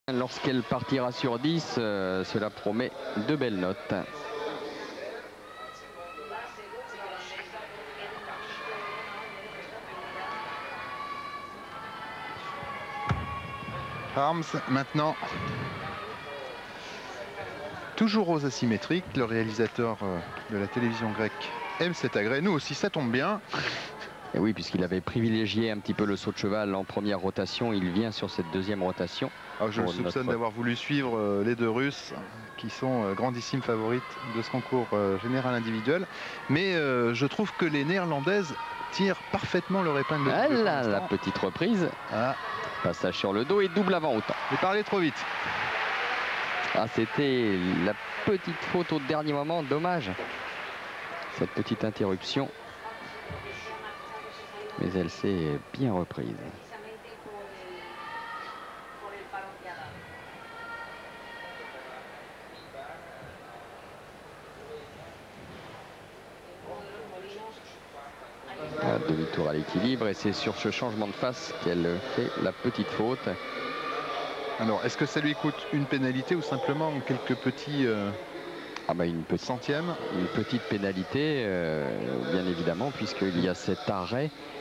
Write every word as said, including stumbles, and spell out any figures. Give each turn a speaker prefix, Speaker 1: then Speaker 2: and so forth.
Speaker 1: Lorsqu'elle partira sur dix, euh, cela promet de belles notes.
Speaker 2: Arms maintenant. Toujours aux asymétriques. Le réalisateur de la télévision grecque aime cet agrès. Nous aussi, ça tombe bien.
Speaker 1: Et oui, puisqu'il avait privilégié un petit peu le saut de cheval en première rotation, il vient sur cette deuxième rotation.
Speaker 2: Alors, je le soupçonne notre... d'avoir voulu suivre euh, les deux Russes, qui sont euh, grandissimes favorites de ce concours euh, général individuel. Mais euh, je trouve que les Néerlandaises tirent parfaitement leur épingle de
Speaker 1: ah là, la petite reprise. Ah. Passage sur le dos et double avant autant.
Speaker 2: J'ai parlé trop vite.
Speaker 1: Ah, c'était la petite faute au dernier moment, dommage. Cette petite interruption. Mais elle s'est bien reprise. Demi-tour à l'équilibre et c'est sur ce changement de face qu'elle fait la petite faute.
Speaker 2: Alors, est-ce que ça lui coûte une pénalité ou simplement quelques petits euh,
Speaker 1: ah bah une petite
Speaker 2: centièmes?
Speaker 1: Une petite pénalité, euh, bien évidemment, puisqu'il y a cet arrêt